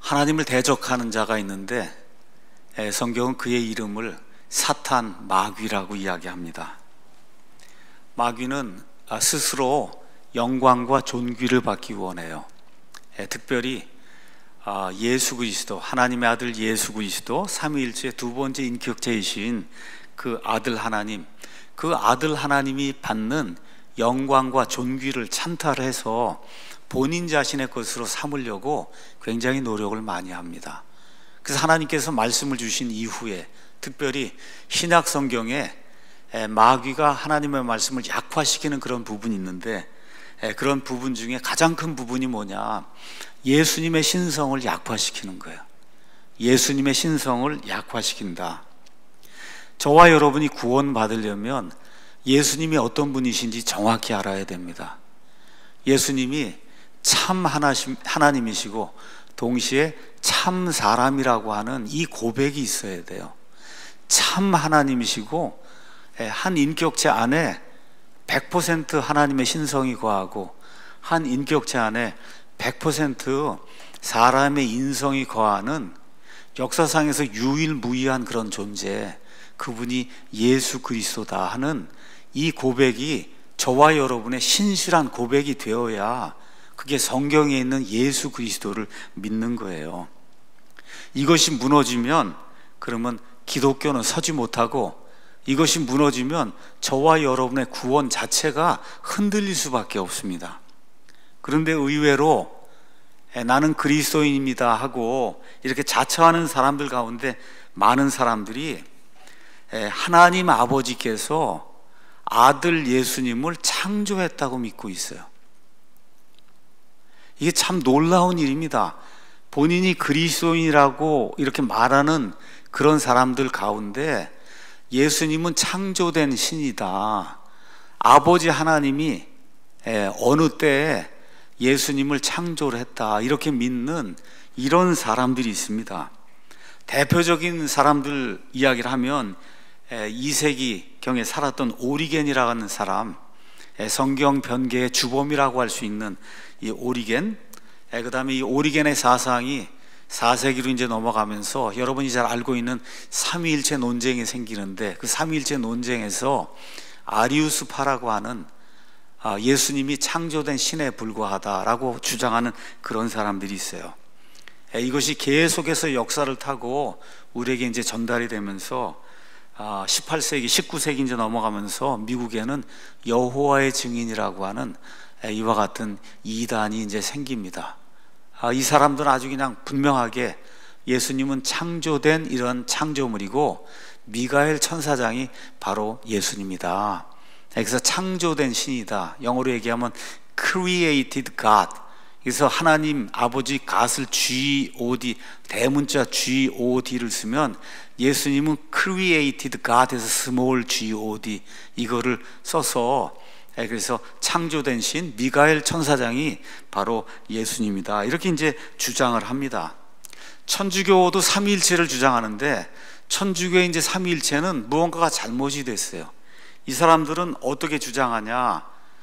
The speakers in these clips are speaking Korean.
하나님을 대적하는 자가 있는데 성경은 그의 이름을 사탄 마귀라고 이야기합니다. 마귀는 스스로 영광과 존귀를 받기 원해요. 특별히 예수 그리스도, 하나님의 아들 예수 그리스도, 삼위일체 두 번째 인격체이신 그 아들 하나님, 그 아들 하나님이 받는 영광과 존귀를 찬탈해서 본인 자신의 것으로 삼으려고 굉장히 노력을 많이 합니다. 그래서 하나님께서 말씀을 주신 이후에 특별히 신약 성경에 마귀가 하나님의 말씀을 약화시키는 그런 부분이 있는데, 그런 부분 중에 가장 큰 부분이 뭐냐, 예수님의 신성을 약화시키는 거예요. 예수님의 신성을 약화시킨다. 저와 여러분이 구원 받으려면 예수님이 어떤 분이신지 정확히 알아야 됩니다. 예수님이 참 하나님이시고 동시에 참 사람이라고 하는 이 고백이 있어야 돼요. 참 하나님이시고 한 인격체 안에 100% 하나님의 신성이 거하고 한 인격체 안에 100% 사람의 인성이 거하는 역사상에서 유일무이한 그런 존재, 그분이 예수 그리스도다 하는 이 고백이 저와 여러분의 신실한 고백이 되어야 그게 성경에 있는 예수 그리스도를 믿는 거예요. 이것이 무너지면 그러면 기독교는 서지 못하고, 이것이 무너지면 저와 여러분의 구원 자체가 흔들릴 수밖에 없습니다. 그런데 의외로 나는 그리스도인입니다 하고 이렇게 자처하는 사람들 가운데 많은 사람들이 하나님 아버지께서 아들 예수님을 창조했다고 믿고 있어요. 이게 참 놀라운 일입니다. 본인이 그리스도인이라고 이렇게 말하는 그런 사람들 가운데 예수님은 창조된 신이다, 아버지 하나님이 어느 때에 예수님을 창조를 했다, 이렇게 믿는 이런 사람들이 있습니다. 대표적인 사람들 이야기를 하면 2세기경에 살았던 오리겐이라고 하는 사람, 성경 변개의 주범이라고 할 수 있는 이 오리겐, 그 다음에 이 오리겐의 사상이 4세기로 이제 넘어가면서 여러분이 잘 알고 있는 삼위일체 논쟁이 생기는데, 그 삼위일체 논쟁에서 아리우스파라고 하는 예수님이 창조된 신에 불과하다라고 주장하는 그런 사람들이 있어요. 이것이 계속해서 역사를 타고 우리에게 이제 전달이 되면서 18세기, 19세기 이제 넘어가면서 미국에는 여호와의 증인이라고 하는 이와 같은 이단이 이제 생깁니다. 이 사람들은 아주 그냥 분명하게 예수님은 창조된 이런 창조물이고 미가엘 천사장이 바로 예수님이다. 그래서 창조된 신이다. 영어로 얘기하면 created God. 그래서 하나님 아버지 God을 G-O-D, 대문자 G-O-D를 쓰면 예수님은 created God에서 small G-O-D 이거를 써서, 그래서 창조된 신 미가엘 천사장이 바로 예수님이다, 이렇게 이제 주장을 합니다. 천주교도 삼위일체를 주장하는데 천주교의 이제 삼위일체는 무언가가 잘못이 됐어요. 이 사람들은 어떻게 주장하냐,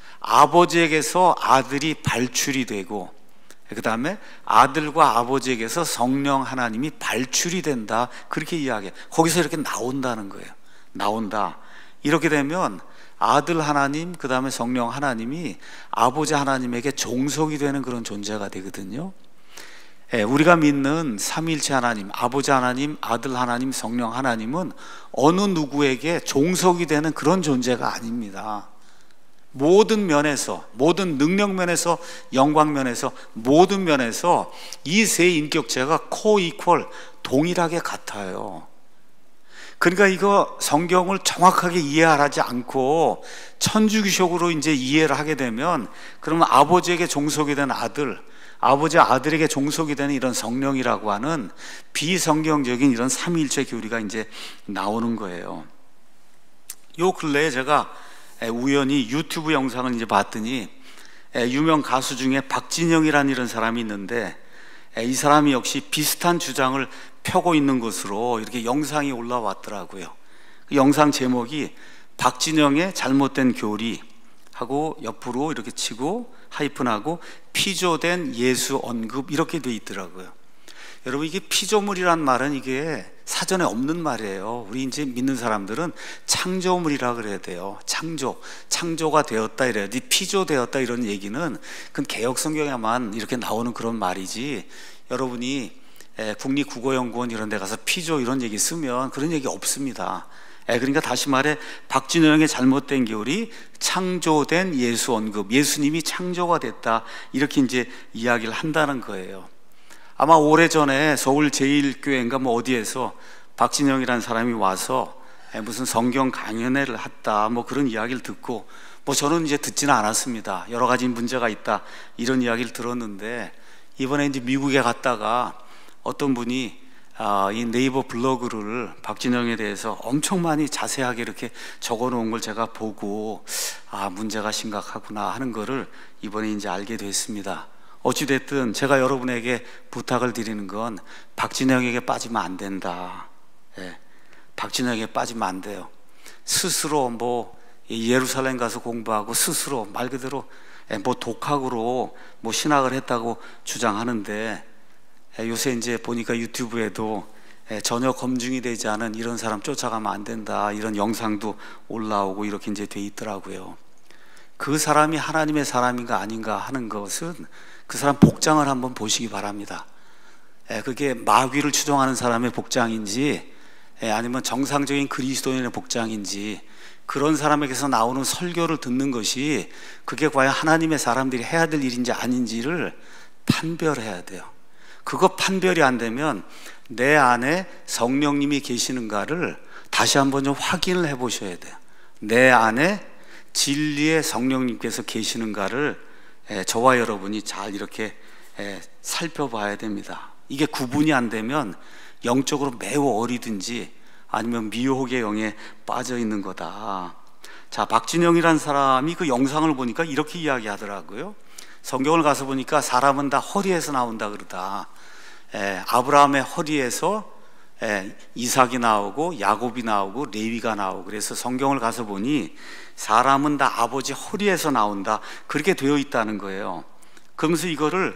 아버지에게서 아들이 발출이 되고 그 다음에 아들과 아버지에게서 성령 하나님이 발출이 된다, 그렇게 이야기해요. 거기서 이렇게 나온다는 거예요. 나온다. 이렇게 되면 아들 하나님, 그 다음에 성령 하나님이 아버지 하나님에게 종속이 되는 그런 존재가 되거든요. 우리가 믿는 삼위일체 하나님, 아버지 하나님, 아들 하나님, 성령 하나님은 어느 누구에게 종속이 되는 그런 존재가 아닙니다. 모든 면에서, 모든 능력 면에서, 영광 면에서, 모든 면에서 이 세 인격체가 코이퀄, 동일하게 같아요. 그러니까 이거 성경을 정확하게 이해하지 않고 천주교식으로 이제 이해를 하게 되면, 그러면 아버지에게 종속이 된 아들, 아버지 아들에게 종속이 되는 이런 성령이라고 하는 비성경적인 이런 삼위일체 교리가 이제 나오는 거예요. 요 근래에 제가 우연히 유튜브 영상을 이제 봤더니 유명 가수 중에 박진영이라는 이런 사람이 있는데, 이 사람이 역시 비슷한 주장을 펴고 있는 것으로 이렇게 영상이 올라왔더라고요. 그 영상 제목이 박진영의 잘못된 교리 하고 옆으로 이렇게 치고 하이픈하고 피조된 예수 언급, 이렇게 돼 있더라고요. 여러분, 이게 피조물이란 말은 이게 사전에 없는 말이에요. 우리 이제 믿는 사람들은 창조물이라 그래야 돼요. 창조가 되었다 이래요. 피조되었다 이런 얘기는 그건 개역 성경에만 이렇게 나오는 그런 말이지, 여러분이 국립국어연구원 이런 데 가서 피조 이런 얘기 쓰면 그런 얘기 없습니다. 그러니까 다시 말해, 박진영의 잘못된 교리, 창조된 예수 언급, 예수님이 창조가 됐다, 이렇게 이제 이야기를 한다는 거예요. 아마 오래전에 서울 제1교회인가 뭐 어디에서 박진영이라는 사람이 와서 무슨 성경 강연회를 했다, 뭐 그런 이야기를 듣고, 뭐 저는 이제 듣지는 않았습니다. 여러 가지 문제가 있다 이런 이야기를 들었는데, 이번에 이제 미국에 갔다가 어떤 분이 이 네이버 블로그를 박진영에 대해서 엄청 많이 자세하게 이렇게 적어 놓은 걸 제가 보고, 문제가 심각하구나 하는 거를 이번에 이제 알게 됐습니다. 어찌됐든 제가 여러분에게 부탁을 드리는 건 박진영에게 빠지면 안 된다. 박진영에게 빠지면 안 돼요. 스스로 뭐 예루살렘 가서 공부하고 스스로 말 그대로 뭐 독학으로 뭐 신학을 했다고 주장하는데, 요새 이제 보니까 유튜브에도 전혀 검증이 되지 않은 이런 사람 쫓아가면 안 된다, 이런 영상도 올라오고 이렇게 이제 돼 있더라고요. 그 사람이 하나님의 사람인가 아닌가 하는 것은 그 사람 복장을 한번 보시기 바랍니다. 그게 마귀를 추종하는 사람의 복장인지 아니면 정상적인 그리스도인의 복장인지, 그런 사람에게서 나오는 설교를 듣는 것이 그게 과연 하나님의 사람들이 해야 될 일인지 아닌지를 판별해야 돼요. 그거 판별이 안 되면 내 안에 성령님이 계시는가를 다시 한번 좀 확인을 해 보셔야 돼요. 내 안에 진리의 성령님께서 계시는가를 저와 여러분이 잘 이렇게 살펴봐야 됩니다. 이게 구분이 안 되면 영적으로 매우 어리든지 아니면 미혹의 영에 빠져 있는 거다. 자, 박진영이라는 사람이 그 영상을 보니까 이렇게 이야기하더라고요. 성경을 가서 보니까 사람은 다 허리에서 나온다 그러다. 아브라함의 허리에서 이삭이 나오고 야곱이 나오고 레위가 나오고, 그래서 성경을 가서 보니 사람은 다 아버지 허리에서 나온다, 그렇게 되어 있다는 거예요. 그러면서 이거를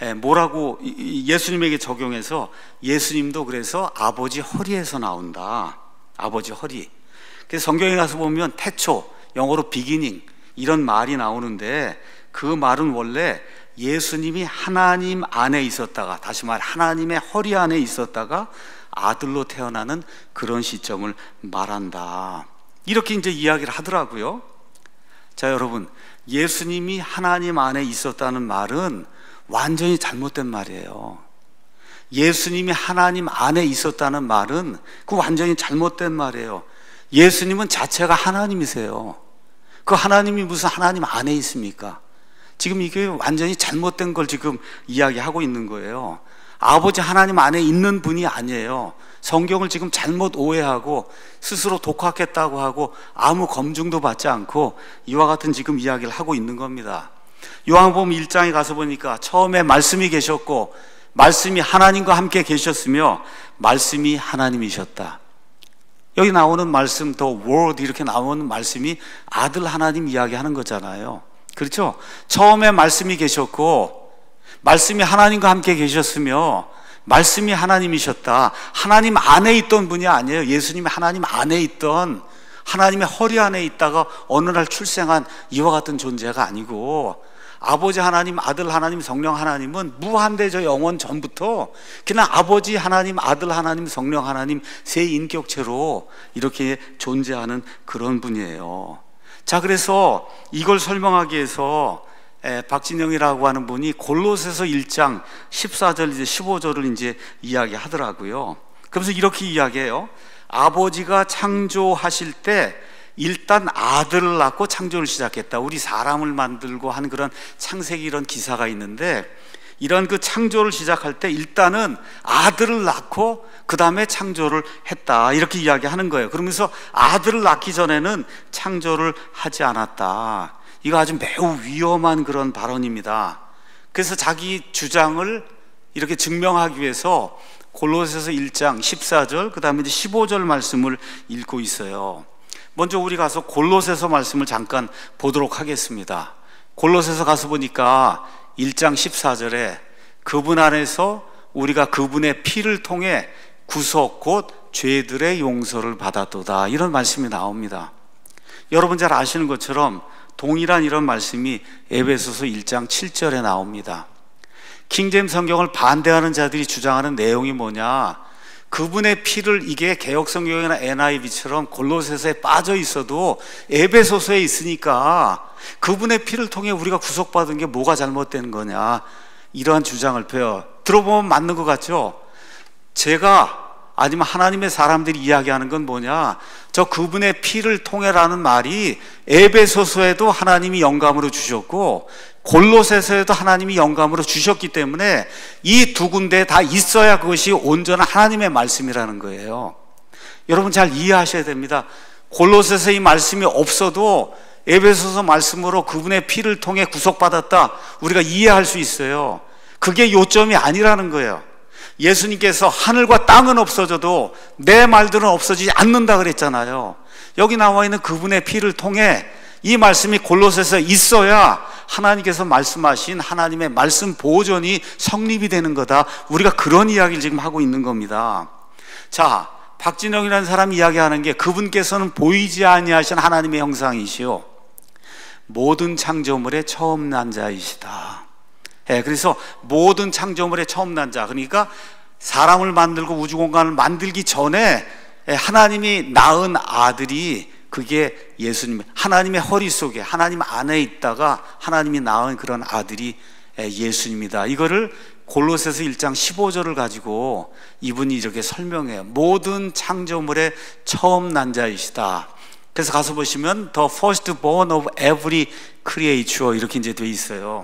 뭐라고 예수님에게 적용해서, 예수님도 그래서 아버지 허리에서 나온다, 아버지 허리. 그래서 성경에 가서 보면 태초, 영어로 beginning 이런 말이 나오는데, 그 말은 원래 예수님이 하나님 안에 있었다가, 다시 말해 하나님의 허리 안에 있었다가 아들로 태어나는 그런 시점을 말한다, 이렇게 이제 이야기를 하더라고요. 자, 여러분, 예수님이 하나님 안에 있었다는 말은 완전히 잘못된 말이에요. 예수님이 하나님 안에 있었다는 말은 그 완전히 잘못된 말이에요. 예수님은 자체가 하나님이세요. 그 하나님이 무슨 하나님 안에 있습니까? 지금 이게 완전히 잘못된 걸 지금 이야기하고 있는 거예요. 아버지 하나님 안에 있는 분이 아니에요. 성경을 지금 잘못 오해하고 스스로 독학했다고 하고 아무 검증도 받지 않고 이와 같은 지금 이야기를 하고 있는 겁니다. 요한복음 1장에 가서 보니까 처음에 말씀이 계셨고 말씀이 하나님과 함께 계셨으며 말씀이 하나님이셨다. 여기 나오는 말씀, the word 이렇게 나오는 말씀이 아들 하나님 이야기하는 거잖아요. 그렇죠? 처음에 말씀이 계셨고 말씀이 하나님과 함께 계셨으며 말씀이 하나님이셨다. 하나님 안에 있던 분이 아니에요. 예수님이 하나님 안에 있던, 하나님의 허리 안에 있다가 어느 날 출생한 이와 같은 존재가 아니고, 아버지 하나님, 아들 하나님, 성령 하나님은 무한대저 영원 전부터 그냥 아버지 하나님, 아들 하나님, 성령 하나님 세 인격체로 이렇게 존재하는 그런 분이에요. 자, 그래서 이걸 설명하기 위해서 박진영이라고 하는 분이 골로새서 1장 14절 이제 15절을 이제 이야기하더라고요. 그러면서 이렇게 이야기해요. 아버지가 창조하실 때 일단 아들을 낳고 창조를 시작했다. 우리 사람을 만들고 하는 그런 창세기 이런 기사가 있는데, 이런 그 창조를 시작할 때 일단은 아들을 낳고 그 다음에 창조를 했다, 이렇게 이야기하는 거예요. 그러면서 아들을 낳기 전에는 창조를 하지 않았다. 이거 아주 매우 위험한 그런 발언입니다. 그래서 자기 주장을 이렇게 증명하기 위해서 골로새서 1장 14절 그 다음에 이제 15절 말씀을 읽고 있어요. 먼저 우리 가서 골로새서 말씀을 잠깐 보도록 하겠습니다. 골로새서 가서 보니까 1장 14절에 그분 안에서 우리가 그분의 피를 통해 구속 곧 죄들의 용서를 받았도다, 이런 말씀이 나옵니다. 여러분 잘 아시는 것처럼 동일한 이런 말씀이 에베소서 1장 7절에 나옵니다. 킹제임스 성경을 반대하는 자들이 주장하는 내용이 뭐냐, 그분의 피를, 이게 개역성경이나 NIV처럼 골로새서에 빠져 있어도 에베소서에 있으니까 그분의 피를 통해 우리가 구속받은 게 뭐가 잘못된 거냐, 이러한 주장을 펴요. 들어보면 맞는 것 같죠? 제가 아니면 하나님의 사람들이 이야기하는 건 뭐냐, 저 그분의 피를 통해라는 말이 에베소서에도 하나님이 영감으로 주셨고 골로새서에도 하나님이 영감으로 주셨기 때문에 이 두 군데에 다 있어야 그것이 온전한 하나님의 말씀이라는 거예요. 여러분 잘 이해하셔야 됩니다. 골로새서 이 말씀이 없어도 에베소서 말씀으로 그분의 피를 통해 구속받았다, 우리가 이해할 수 있어요. 그게 요점이 아니라는 거예요. 예수님께서 하늘과 땅은 없어져도 내 말들은 없어지지 않는다 그랬잖아요. 여기 나와 있는 그분의 피를 통해 이 말씀이 골로새서에 있어야 하나님께서 말씀하신 하나님의 말씀 보존이 성립이 되는 거다, 우리가 그런 이야기를 지금 하고 있는 겁니다. 자, 박진영이라는 사람이 이야기하는 게 그분께서는 보이지 아니하신 하나님의 형상이시오, 모든 창조물의 처음 난 자이시다. 그래서 모든 창조물의 처음 난 자, 그러니까 사람을 만들고 우주공간을 만들기 전에 하나님이 낳은 아들이, 그게 예수님, 하나님의 허리 속에 하나님 안에 있다가 하나님이 낳은 그런 아들이 예수님이다. 이거를 골로새서 1장 15절을 가지고 이분이 이렇게 설명해요. 모든 창조물의 처음 난 자이시다. 그래서 가서 보시면 The firstborn of every creature, 이렇게 이제 돼 있어요.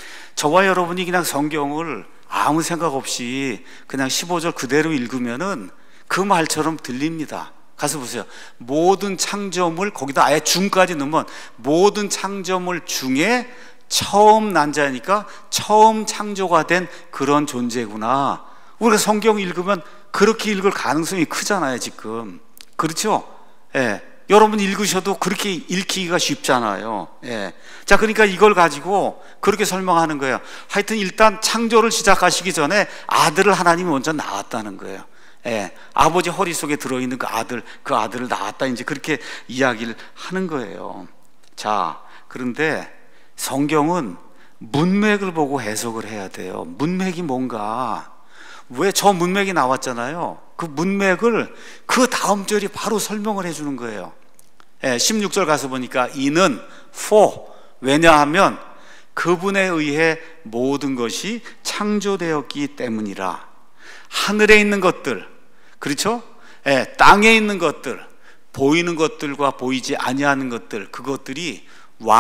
저와 여러분이 그냥 성경을 아무 생각 없이 그냥 15절 그대로 읽으면은 그 말처럼 들립니다. 가서 보세요. 모든 창조물, 거기다 아예 중까지 넣으면 모든 창조물 중에 처음 난 자니까 처음 창조가 된 그런 존재구나. 우리가 성경 읽으면 그렇게 읽을 가능성이 크잖아요, 지금. 그렇죠? 예. 여러분 읽으셔도 그렇게 읽히기가 쉽잖아요. 예. 자, 그러니까 이걸 가지고 그렇게 설명하는 거예요. 하여튼 일단 창조를 시작하시기 전에 아들을 하나님이 먼저 낳았다는 거예요. 예. 아버지 허리 속에 들어있는 그 아들을 낳았다, 이제 그렇게 이야기를 하는 거예요. 자, 그런데 성경은 문맥을 보고 해석을 해야 돼요. 문맥이 뭔가, 왜 저 문맥이 나왔잖아요. 그 문맥을 그 다음 절이 바로 설명을 해주는 거예요. 16절 가서 보니까 이는 for, 왜냐하면 그분에 의해 모든 것이 창조되었기 때문이라. 하늘에 있는 것들, 그렇죠? 땅에 있는 것들, 보이는 것들과 보이지 아니하는 것들, 그것들이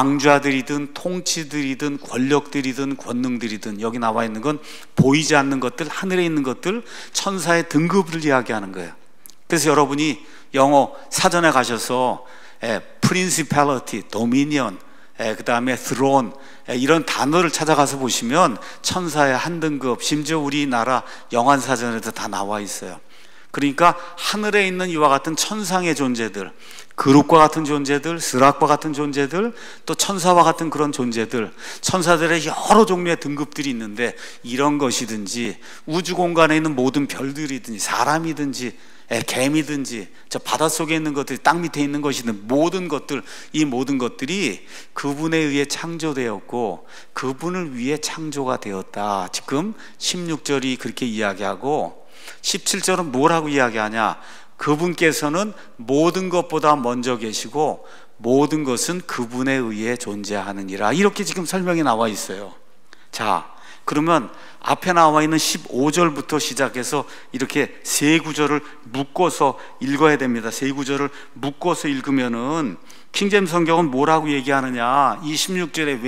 왕좌들이든 통치들이든 권력들이든 권능들이든, 여기 나와 있는 건 보이지 않는 것들, 하늘에 있는 것들, 천사의 등급을 이야기하는 거예요. 그래서 여러분이 영어 사전에 가셔서 principality, dominion, 그 다음에 throne, 이런 단어를 찾아가서 보시면 천사의 한 등급, 심지어 우리나라 영안사전에도 다 나와 있어요. 그러니까 하늘에 있는 이와 같은 천상의 존재들, 그룹과 같은 존재들, 스락과 같은 존재들, 또 천사와 같은 그런 존재들, 천사들의 여러 종류의 등급들이 있는데, 이런 것이든지 우주 공간에 있는 모든 별들이든지 사람이든지 개미든지 저 바닷속에 있는 것들이 땅 밑에 있는 것이든 모든 것들, 이 모든 것들이 그분에 의해 창조되었고 그분을 위해 창조가 되었다. 지금 16절이 그렇게 이야기하고 17절은 뭐라고 이야기하냐, 그분께서는 모든 것보다 먼저 계시고 모든 것은 그분에 의해 존재하느니라, 이렇게 지금 설명이 나와 있어요. 자, 그러면 앞에 나와 있는 15절부터 시작해서 이렇게 세 구절을 묶어서 읽어야 됩니다. 세 구절을 묶어서 읽으면은 킹제임스 성경은 뭐라고 얘기하느냐, 이 16절에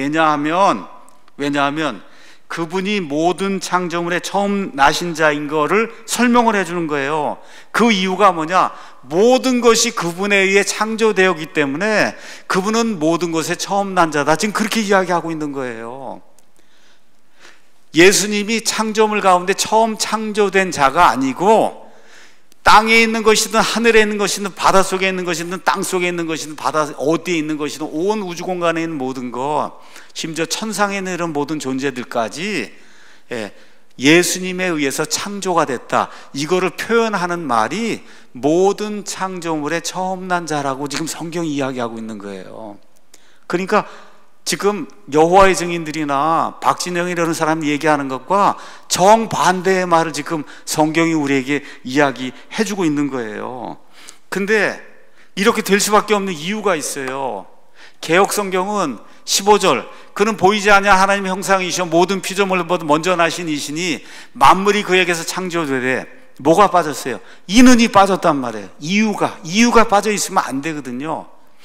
왜냐하면 그분이 모든 창조물의 처음 나신 자인 거를 설명을 해주는 거예요. 그 이유가 뭐냐, 모든 것이 그분에 의해 창조되었기 때문에 그분은 모든 것의 처음 난 자다, 지금 그렇게 이야기하고 있는 거예요. 예수님이 창조물 가운데 처음 창조된 자가 아니고 땅에 있는 것이든 하늘에 있는 것이든 바닷속에 있는 것이든 땅속에 있는 것이든 바다 어디에 있는 것이든 온 우주 공간에 있는 모든 것, 심지어 천상에 있는 이런 모든 존재들까지 예수님에 의해서 창조가 됐다, 이거를 표현하는 말이 모든 창조물의 처음 난 자라고 지금 성경이 이야기하고 있는 거예요. 그러니까 지금 여호와의 증인들이나 박진영이 이런 사람이 얘기하는 것과 정반대의 말을 지금 성경이 우리에게 이야기해 주고 있는 거예요. 근데 이렇게 될 수밖에 없는 이유가 있어요. 개역 성경은 15절, 그는 보이지 않냐 하나님의 형상이시오 모든 피조물보다 먼저 나신 이시니 만물이 그에게서 창조되되, 뭐가 빠졌어요? 이는이 빠졌단 말이에요. 이유가 빠져 있으면 안 되거든요.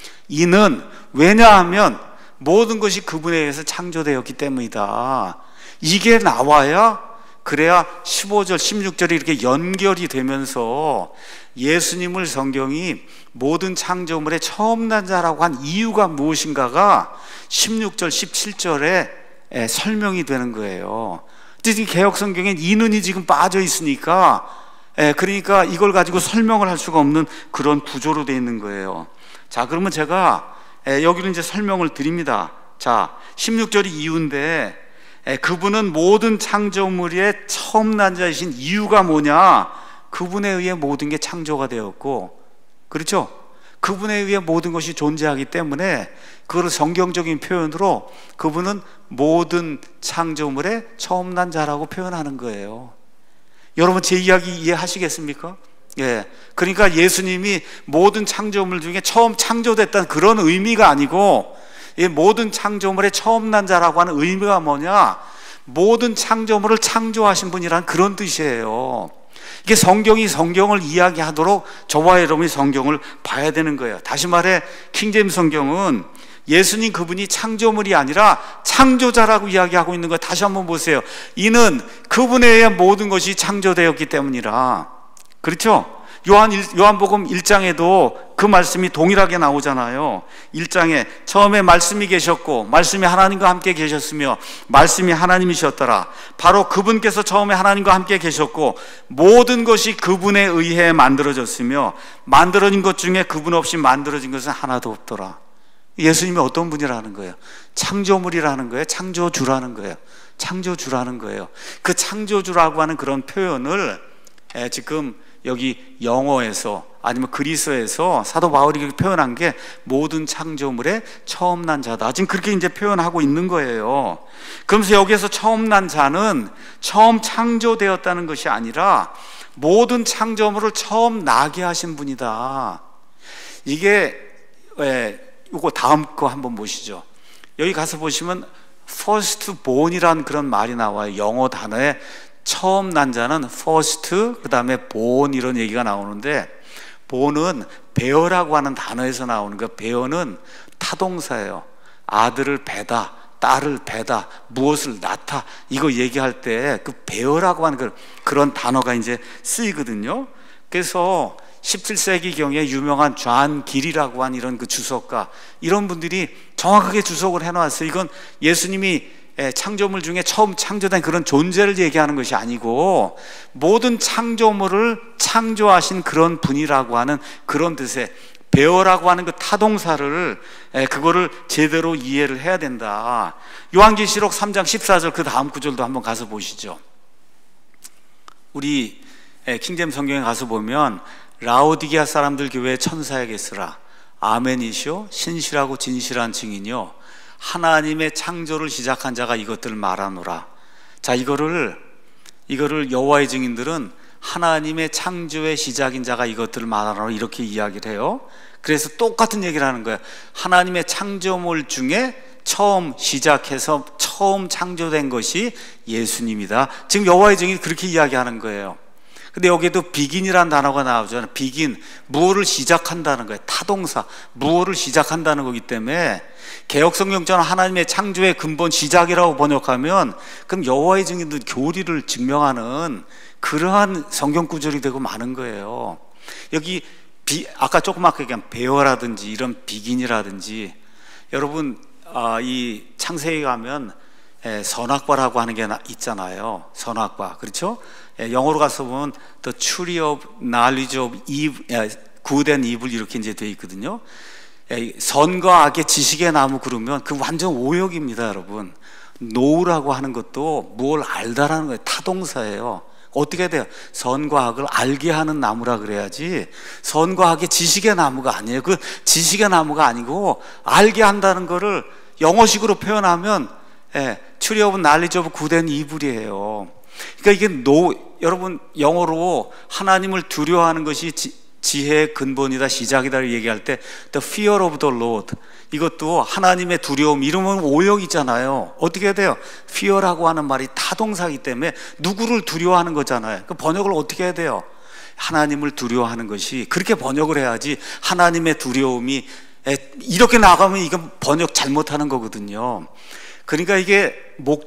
이는, 왜냐하면 모든 것이 그분에 의해서 창조되었기 때문이다. 이게 나와야, 그래야 15절 16절이 이렇게 연결이 되면서 예수님을 성경이 모든 창조물의 처음 난 자라고 한 이유가 무엇인가가 16절 17절에 설명이 되는 거예요. 지금 개역 성경엔 이는이 지금 빠져 있으니까, 그러니까 이걸 가지고 설명을 할 수가 없는 그런 구조로 되어 있는 거예요. 자, 그러면 제가 여기를 이제 설명을 드립니다. 자, 16절이 이유인데, 그분은 모든 창조물의 처음 난 자이신 이유가 뭐냐? 그분에 의해 모든 게 창조가 되었고, 그렇죠? 그분에 의해 모든 것이 존재하기 때문에 그걸 성경적인 표현으로 그분은 모든 창조물의 처음 난 자라고 표현하는 거예요. 여러분, 제 이야기 이해하시겠습니까? 예, 그러니까 예수님이 모든 창조물 중에 처음 창조됐다는 그런 의미가 아니고, 이 모든 창조물의 처음 난 자라고 하는 의미가 뭐냐? 모든 창조물을 창조하신 분이란 그런 뜻이에요. 이게 성경이 성경을 이야기하도록 저와 여러분이 성경을 봐야 되는 거예요. 다시 말해, 킹제임스 성경은 예수님 그분이 창조물이 아니라 창조자라고 이야기하고 있는 거 다시 한번 보세요. 이는 그분에 의해 모든 것이 창조되었기 때문이라. 그렇죠? 요한복음 1장에도 그 말씀이 동일하게 나오잖아요. 1장에 처음에 말씀이 계셨고 말씀이 하나님과 함께 계셨으며 말씀이 하나님이셨더라. 바로 그분께서 처음에 하나님과 함께 계셨고 모든 것이 그분에 의해 만들어졌으며 만들어진 것 중에 그분 없이 만들어진 것은 하나도 없더라. 예수님이 어떤 분이라는 거예요? 창조물이라는 거예요? 창조주라는 거예요? 창조주라는 거예요. 그 창조주라고 하는 그런 표현을 지금 여기 영어에서 아니면 그리스어에서 사도 바울이 그렇게 표현한 게 모든 창조물의 처음 난 자다. 지금 그렇게 이제 표현하고 있는 거예요. 그러면서 여기에서 처음 난 자는 처음 창조되었다는 것이 아니라 모든 창조물을 처음 나게 하신 분이다. 이게 이거 다음 거 한번 보시죠. 여기 가서 보시면 first born이라는 그런 말이 나와요. 영어 단어에 처음 난 자는 first, 그 다음에 born 이런 얘기가 나오는데, born은 bear라고 하는 단어에서 나오는 거. bear는 타동사예요. 아들을 배다, 딸을 배다, 무엇을 낳다, 이거 얘기할 때 그 bear라고 하는 그런 단어가 이제 쓰이거든요. 그래서 17세기경에 유명한 존 길이라고 하는 이런 그 주석가, 이런 분들이 정확하게 주석을 해놨어요. 이건 예수님이 창조물 중에 처음 창조된 그런 존재를 얘기하는 것이 아니고 모든 창조물을 창조하신 그런 분이라고 하는 그런 뜻의 베어라고 하는 그 타동사를 그거를 제대로 이해를 해야 된다. 요한계시록 3장 14절 그 다음 구절도 한번 가서 보시죠. 우리 킹제임스 성경에 가서 보면 라오디게아 사람들 교회의 천사에게 쓰라. 아멘이시오 신실하고 진실한 증인이요 하나님의 창조를 시작한 자가 이것들을 말하노라. 자, 이거를 여호와의 증인들은 하나님의 창조의 시작인 자가 이것들을 말하노라 이렇게 이야기를 해요. 그래서 똑같은 얘기를 하는 거예요. 하나님의 창조물 중에 처음 시작해서 처음 창조된 것이 예수님이다. 지금 여호와의 증인이 그렇게 이야기하는 거예요. 근데 여기에도 비긴이라는 단어가 나오잖아요. 비긴, 무엇을 시작한다는 거예요. 타동사, 무엇을 시작한다는 거기 때문에 개역성경처럼 하나님의 창조의 근본 시작이라고 번역하면 그럼 여호와의 증인들 교리를 증명하는 그러한 성경 구절이 되고 마는 거예요. 여기 아까 조금 아까 얘기한 베어라든지 이런 비긴이라든지, 여러분 이 창세기 가면 선악과라고 하는 게 있잖아요. 선악과, 그렇죠? 영어로 가서 보면 The Tree of Knowledge of Good and Evil 이렇게 이제 되어 있거든요. 선과 악의 지식의 나무 그러면 그 완전 오역입니다, 여러분. know라고 하는 것도 뭘 알다라는 거예요. 타동사예요. 어떻게 돼요? 선과 악을 알게 하는 나무라 그래야지, 선과 악의 지식의 나무가 아니에요. 그 지식의 나무가 아니고 알게 한다는 거를 영어식으로 표현하면 tree of knowledge of good and evil이에요. 그러니까 이게 여러분 영어로 하나님을 두려워하는 것이 지혜의 근본이다, 시작이다 얘기할 때 the fear of the Lord, 이것도 하나님의 두려움, 이러면 오역이잖아요. 어떻게 돼요? fear라고 하는 말이 타동사이기 때문에 누구를 두려워하는 거잖아요. 그 번역을 어떻게 해야 돼요? 하나님을 두려워하는 것이, 그렇게 번역을 해야지. 하나님의 두려움이 이렇게 나가면 이건 번역 잘못하는 거거든요. 그러니까 이게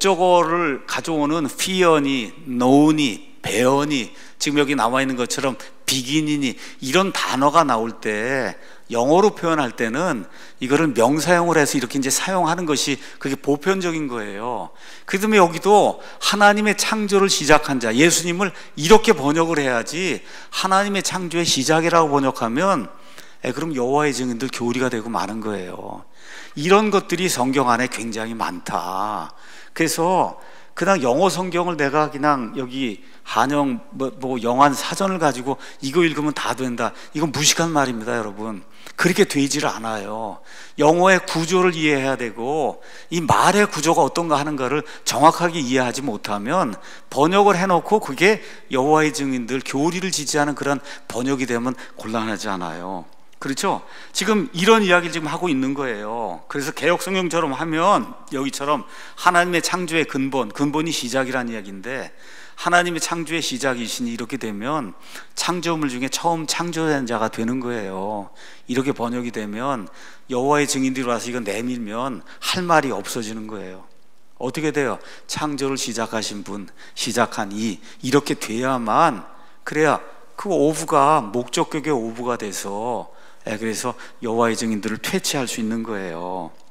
목적어를 가져오는 fear니, know니, bear니, 지금 여기 나와 있는 것처럼 beginn이니, 이런 단어가 나올 때 영어로 표현할 때는 이거를 명사형으로 해서 이렇게 이제 사용하는 것이 그게 보편적인 거예요. 그 다음에 여기도 하나님의 창조를 시작한 자, 예수님을 이렇게 번역을 해야지. 하나님의 창조의 시작이라고 번역하면 그럼 여호와의 증인들 교리가 되고 마는 거예요. 이런 것들이 성경 안에 굉장히 많다. 그래서 그냥 영어 성경을 내가 그냥 여기 한영 영한 사전을 가지고 이거 읽으면 다 된다, 이건 무식한 말입니다, 여러분. 그렇게 되지를 않아요. 영어의 구조를 이해해야 되고, 이 말의 구조가 어떤가 하는 거를 정확하게 이해하지 못하면 번역을 해놓고 그게 여호와의 증인들 교리를 지지하는 그런 번역이 되면 곤란하지 않아요. 그렇죠? 지금 이런 이야기를 지금 하고 있는 거예요. 그래서 개역 성경처럼 하면 여기처럼 하나님의 창조의 근본이 시작이라는 이야기인데, 하나님의 창조의 시작이시니 이렇게 되면 창조물 중에 처음 창조된 자가 되는 거예요. 이렇게 번역이 되면 여호와의 증인들이 와서 이거 내밀면 할 말이 없어지는 거예요. 어떻게 돼요? 창조를 시작하신 분, 시작한 이렇게 돼야만, 그래야 그 오브가 목적격의 오브가 돼서, 그래서 여호와의 증인들을 퇴치할 수 있는 거예요.